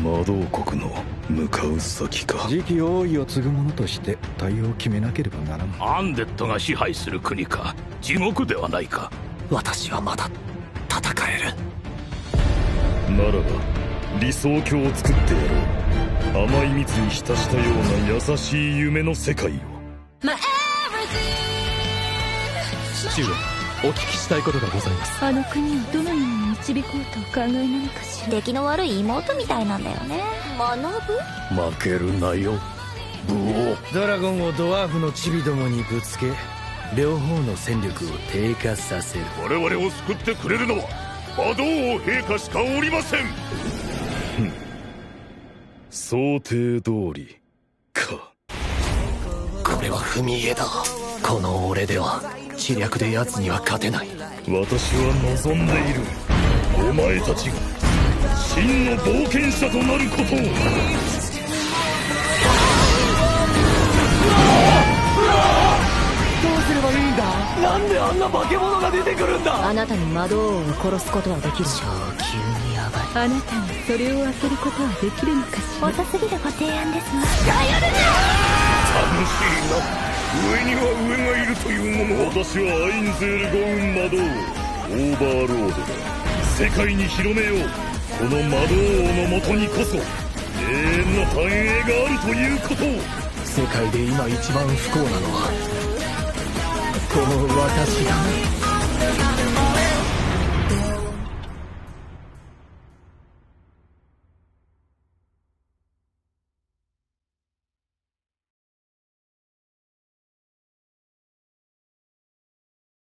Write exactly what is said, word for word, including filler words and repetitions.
魔導国の向かう先か。 次期王位を継ぐ者として対応を決めなければならん。 アンデッドが支配する国か、地獄ではないか。 私はまだ戦える。 ならば理想郷を作ってやろう。甘い蜜に浸したような優しい夢の世界を。 父上、お聞きしたいことがございます。 あの国をどのように導こうとお考えなのかしら。 出来の悪い妹みたいなんだよね。学ぶ？ 負けるなよ、武王。 ドラゴンをドワーフのチビどもにぶつけ、両方の戦力を低下させる。 我々を救ってくれるのは魔導王陛下しかおりません。 想定通りか。 これは踏み絵だ。この俺では知略で奴には勝てない。 私は望んでいる。お前たちが真の冒険者となることを。 どうすればいいんだ。なんであんな化け物が出てくるんだ。 あなたに魔導王を殺すことはできる。 超級にヤバい。 あなたにそれを開けることはできるのかしら。 遅すぎるご提案ですが。 楽しいな。上には上がいるというもの。 私はアインゼール・ゴウン魔導王オーバーロードだ。世界に広めよう。この魔導王のもとにこそ永遠の繁栄があるということを。 世界で今一番不幸なのはこの私だ。